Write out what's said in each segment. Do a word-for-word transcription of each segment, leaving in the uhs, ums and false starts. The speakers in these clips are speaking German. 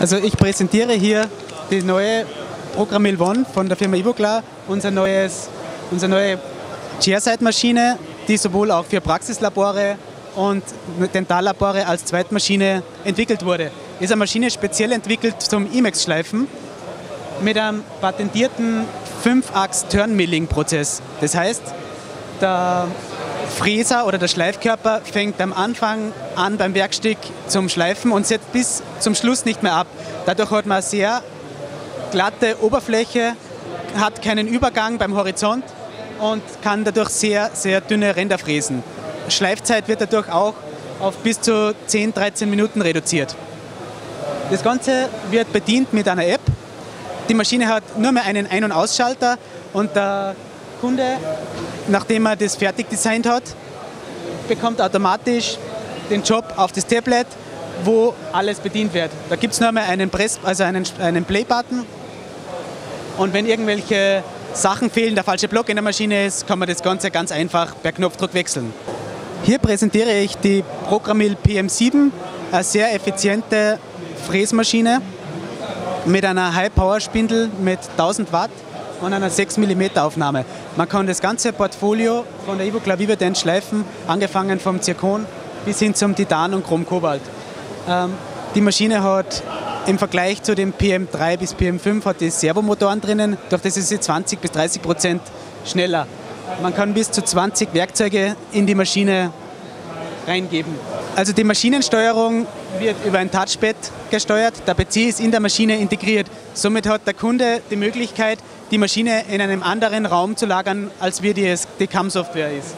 Also ich präsentiere hier die neue Programmil One von der Firma Ivoclar, unser neues, unsere neue Chairside-Maschine, die sowohl auch für Praxislabore und Dentallabore als Zweitmaschine entwickelt wurde. Ist eine Maschine speziell entwickelt zum Imex-Schleifen mit einem patentierten fünf-Achs-Turnmilling-Prozess. Das heißt, der Fräser oder der Schleifkörper fängt am Anfang an beim Werkstück zum Schleifen und setzt bis zum Schluss nicht mehr ab. Dadurch hat man eine sehr glatte Oberfläche, hat keinen Übergang beim Horizont und kann dadurch sehr, sehr dünne Ränder fräsen. Schleifzeit wird dadurch auch auf bis zu zehn, dreizehn Minuten reduziert. Das Ganze wird bedient mit einer App. Die Maschine hat nur mehr einen Ein- und Ausschalter und der Kunde, nachdem er das fertig designt hat, bekommt automatisch den Job auf das Tablet, wo alles bedient wird. Da gibt es nur mehr einen Press, also einen, einen Play-Button, und wenn irgendwelche Sachen fehlen, der falsche Block in der Maschine ist, kann man das Ganze ganz einfach per Knopfdruck wechseln. Hier präsentiere ich die Programmil P M sieben, eine sehr effiziente Fräsmaschine mit einer High-Power-Spindel mit tausend Watt und einer sechs Millimeter Aufnahme. Man kann das ganze Portfolio von der Ivoclar Vivadent schleifen, angefangen vom Zirkon bis hin zum Titan und Chrom-Kobalt. Ähm, die Maschine hat im Vergleich zu dem P M drei bis P M fünf hat die Servomotoren drinnen, durch das ist sie zwanzig bis dreißig Prozent schneller. Man kann bis zu zwanzig Werkzeuge in die Maschine reingeben. Also die Maschinensteuerung wird über ein Touchpad gesteuert, der P C ist in der Maschine integriert. Somit hat der Kunde die Möglichkeit, die Maschine in einem anderen Raum zu lagern, als wie die, die C A M-Software ist.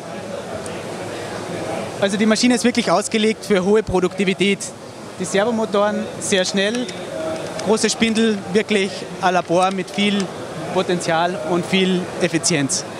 Also die Maschine ist wirklich ausgelegt für hohe Produktivität. Die Servomotoren sehr schnell, große Spindel, wirklich ein Labor mit viel Potenzial und viel Effizienz.